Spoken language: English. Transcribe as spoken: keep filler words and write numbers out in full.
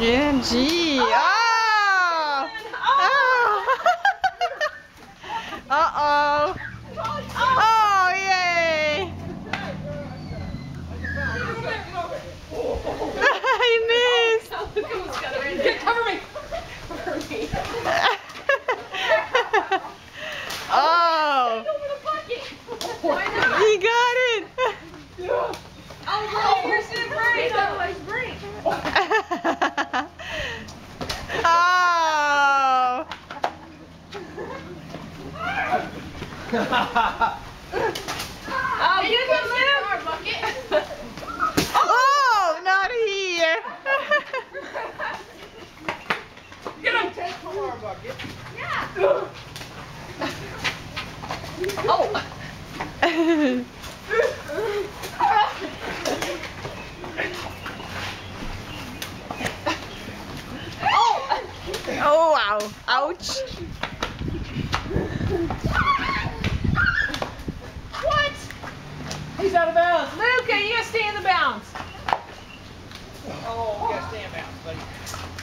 Yeah, gee. Oh! Oh! Uh-oh. Oh, yay! He missed. Cover me. Cover me. Oh! He got it. Oh, here's the break. Otherwise break. Oh! Oh, give him that bucket. Oh, not here. Get him. Take the water bucket. Yeah. Oh. Oh, wow. Ouch. What? He's out of bounds. Luca, you gotta stay in the bounds. Oh, we gotta stay in bounds, buddy.